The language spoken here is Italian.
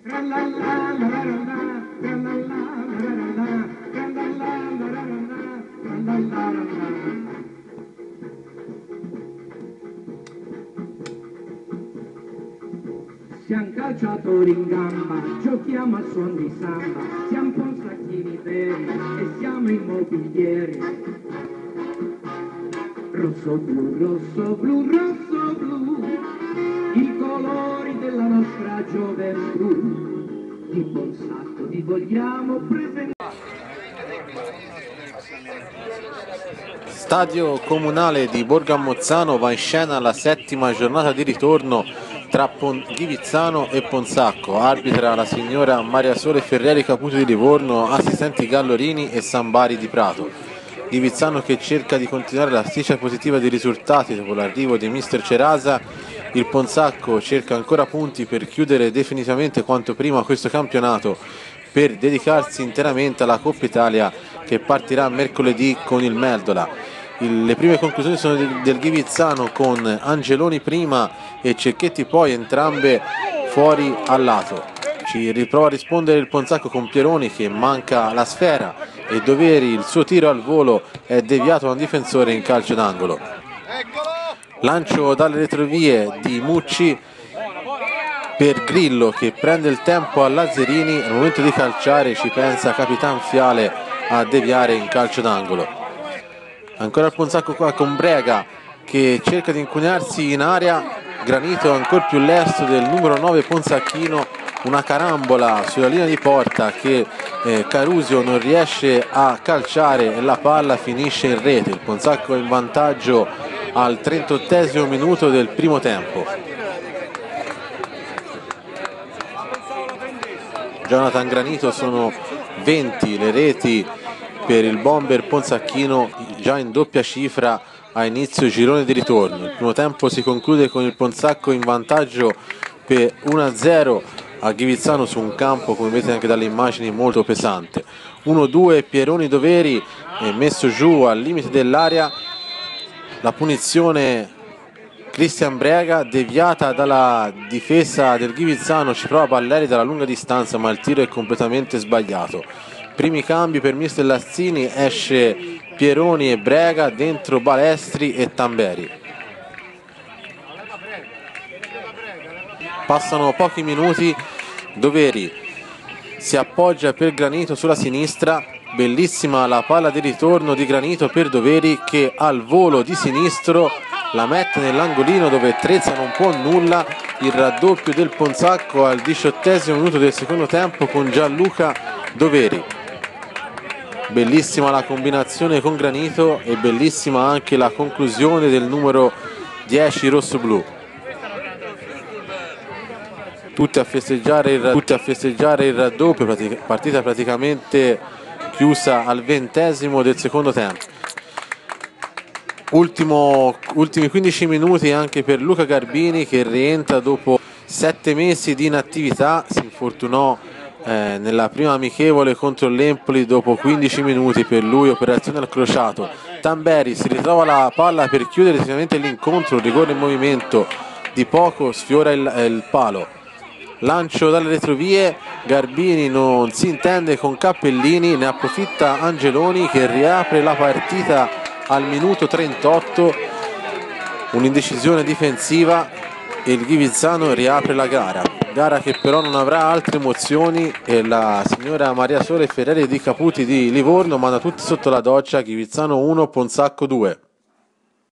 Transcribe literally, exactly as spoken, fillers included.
Siamo calciatori in gamba, giochiamo a suon di samba, siamo Ponsacchini veri e siamo immobilieri. Rosso blu, rosso blu, rosso blu, i colori della nostra gioventù. Di Ponsacco vi vogliamo presentare. Stadio Comunale di Borgo a Mozzano va in scena la settima giornata di ritorno tra Ghivizzano e Ponsacco. Arbitra la signora Maria Sole Ferreri Caputo di Livorno, assistenti Gallorini e Sambari di Prato. Ghivizzano che cerca di continuare la striscia positiva di risultati dopo l'arrivo di mister Cerasa. Il Ponsacco cerca ancora punti per chiudere definitivamente quanto prima questo campionato, per dedicarsi interamente alla Coppa Italia che partirà mercoledì con il Meldola. Il, le prime conclusioni sono del, del Ghivizzano, con Angeloni prima e Cecchetti poi, entrambe fuori al lato. Ci riprova a rispondere il Ponsacco con Pieroni che manca la sfera e Doveri, il suo tiro al volo è deviato da un difensore in calcio d'angolo. Lancio dalle retrovie di Mucci per Grillo che prende il tempo a Lazzarini. Al momento di calciare ci pensa Capitan Fiale a deviare in calcio d'angolo. Ancora il Ponsacco qua con Brega che cerca di incunearsi in area. Granito ancora più lesto del numero nove Ponsacchino, una carambola sulla linea di porta che eh, Carusio non riesce a calciare e la palla finisce in rete. Il Ponsacco è in vantaggio al trentottesimo minuto del primo tempo. Jonathan Granito, sono venti le reti per il bomber Ponsacchino, già in doppia cifra a inizio girone di ritorno. Il primo tempo si conclude con il Ponsacco in vantaggio per uno a zero a Ghivizzano su un campo, come vedete anche dalle immagini, molto pesante. uno due Pieroni Doveri è messo giù al limite dell'area. La punizione Cristian Brega, deviata dalla difesa del Ghivizzano, ci prova Balleri dalla lunga distanza ma il tiro è completamente sbagliato. Primi cambi per mister Lazzini, esce Pieroni e Brega, dentro Balestri e Tamberi. Passano pochi minuti, Doveri si appoggia per Granito sulla sinistra, bellissima la palla di ritorno di Granito per Doveri che al volo di sinistro la mette nell'angolino dove Trezza non può nulla. Il raddoppio del Ponsacco al diciottesimo minuto del secondo tempo con Gianluca Doveri. Bellissima la combinazione con Granito e bellissima anche la conclusione del numero dieci rossoblu. Tutti a festeggiare il, tutti a festeggiare il raddoppio, pratica, partita praticamente chiusa al ventesimo del secondo tempo. Ultimo, ultimi quindici minuti anche per Luca Garbini che rientra dopo sette mesi di inattività. Si infortunò eh, nella prima amichevole contro l'Empoli dopo quindici minuti, per lui operazione al crociato. Tamberi si ritrova la palla per chiudere definitivamente l'incontro, rigore in movimento di poco, sfiora il, il palo. Lancio dalle retrovie, Garbini non si intende con Cappellini, ne approfitta Angeloni che riapre la partita al minuto trentotto, un'indecisione difensiva e il Ghivizzano riapre la gara, gara che però non avrà altre emozioni e la signora Maria Sole Ferreri di Caputi di Livorno manda tutti sotto la doccia. Ghivizzano uno, Ponsacco due.